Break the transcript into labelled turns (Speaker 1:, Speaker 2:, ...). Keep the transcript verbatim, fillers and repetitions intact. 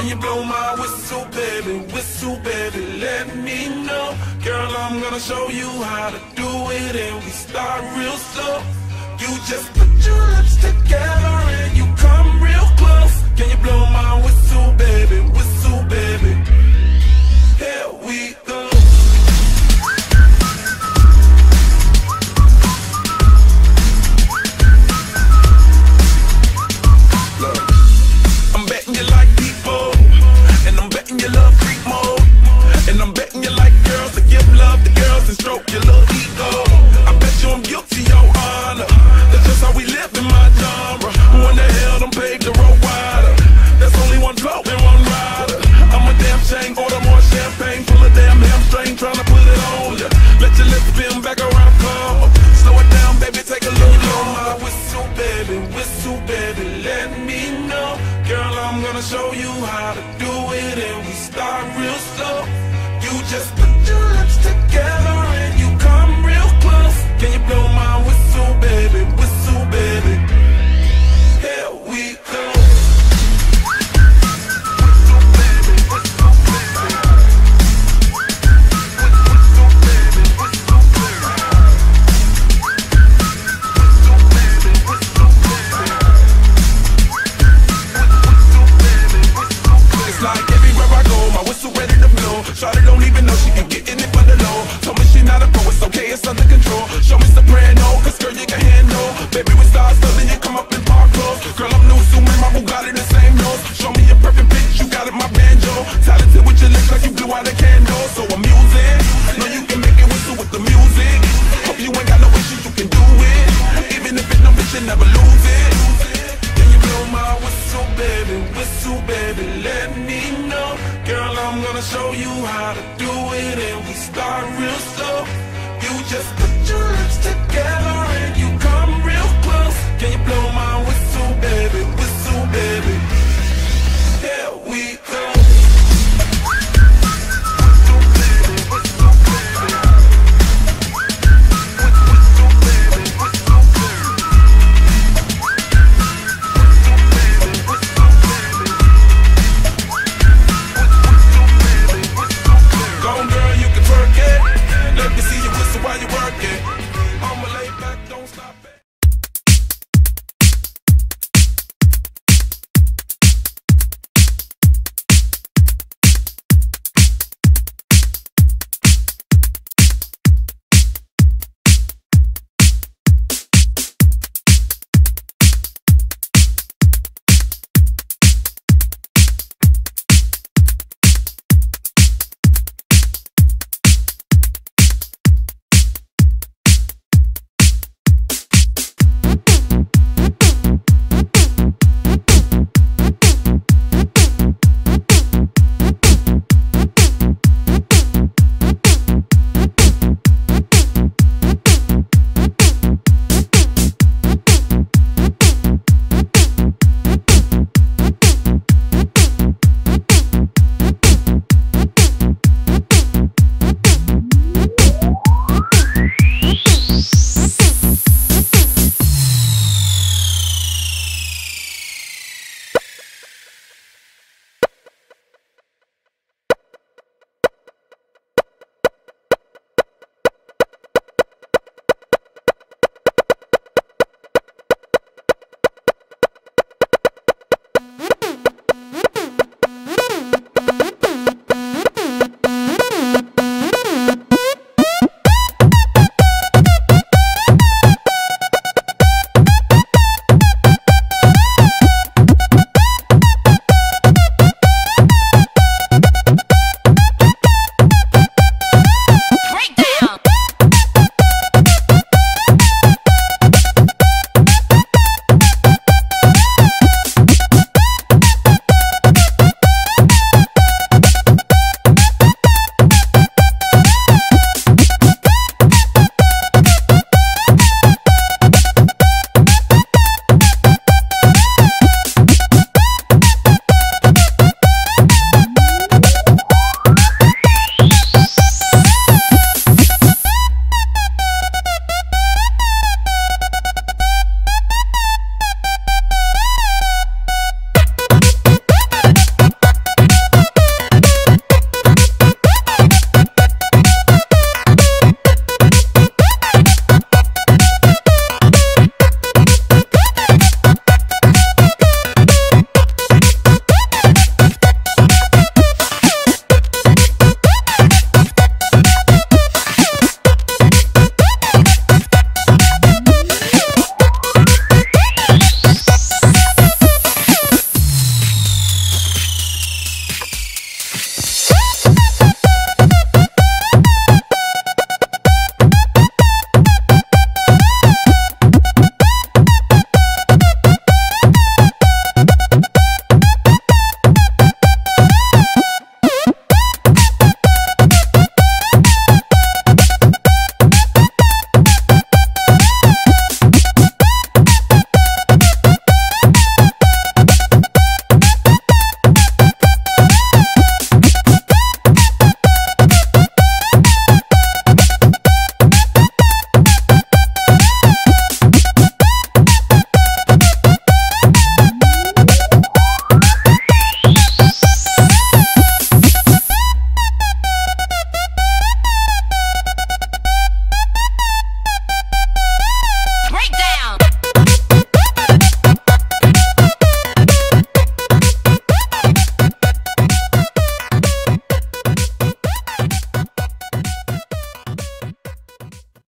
Speaker 1: Can you blow my whistle, baby, whistle, baby, let me know. Girl, I'm gonna show you how to do it, and we start real slow. You just put your lips together and you come real close. Can you blow my whistle, baby, whistle, baby? Here we go. Look, I'm betting you like people, and I'm betting you love freak mode, and I'm betting you like girls to give love to girls and stroke your little ego. I bet you I'm guilty, your honor. That's just how we live in my genre. Who in the hell done paved the road wider? There's only one bloke and one rider. I'm a damn shame, order more champagne, full of damn hamstring, trying to put it on ya. Let your lips spin back around, come. Slow it down, baby, take a look. Blow my whistle, baby, whistle, baby, let me know. Girl, I'm gonna show you how to do it, and we start real slow. You just put your lips together and you come real close. Can you blow my whistle, baby, whistle, baby? Here we go. Whistle, baby, whistle, baby. Whistle, baby, whistle, baby. Whistle, baby, whistle, baby. Whistle, baby, whistle, baby. It's like everywhere I go, my whistle ready to blow. Shawty don't even know she can get in it for the low. Told me she not a pro, it's okay, it's under control. Show me soprano, cause girl you can handle. Baby we start studying, you come up in park clothes. Girl I'm new, so man, my Bugatti the same nose. Show me a perfect pitch, you got it, my banjo. Talented with your lips like you blew out a candle. So I'm using, know you can make it whistle with the music. Hope you ain't got no issues, you can do it. Even if it don't fit, you never lose it. Can you blow my whistle, baby, whistle, baby, let me know. Girl, I'm gonna show you how to do it, and we start real slow. You just